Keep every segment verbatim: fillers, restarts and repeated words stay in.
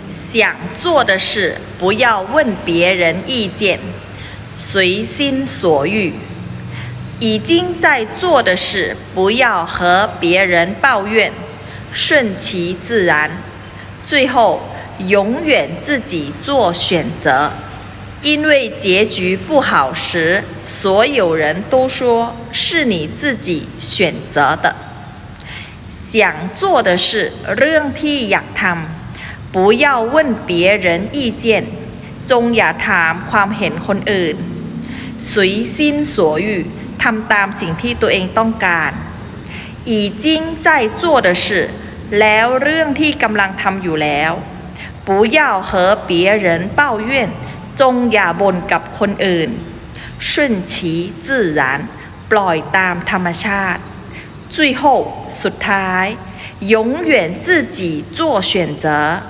想做的事不要问别人意见，随心所欲。已经在做的事不要和别人抱怨，顺其自然。最后，永远自己做选择，因为结局不好时，所有人都说是你自己选择的。想做的事，เรื่องที่อยากทำ不要问别人意见，จงอย่าถามความเห็นคนอื่น随心所欲ทำตามสิ่งที่ตัวเองต้องการ已经在做的事แล้วเรื่องที่กำลังทำอยู่แล้ว不要和别人抱怨จงอย่าบ่นกับคนอื่น顺其自然ปล่อยตามธรรมชาติ最后สุดท้าย永远自己做选择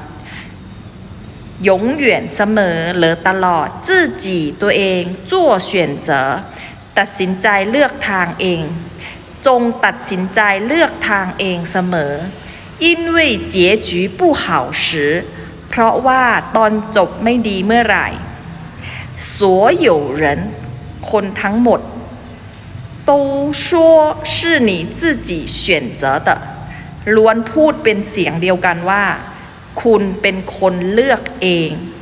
永远เสมอหรือตลอด自己ตัวเอง做选择ตัดสินใจเลือกทางเองจงตัดสินใจเลือกทางเองเสมอ因为结局不好时เพราะว่าตอนจบไม่ดีเมื่อไหร่所有人คนทั้งหมด都说是你自己选择的ล้วนพูดเป็นเสียงเดียวกันว่าคุณเป็นคนเลือกเอง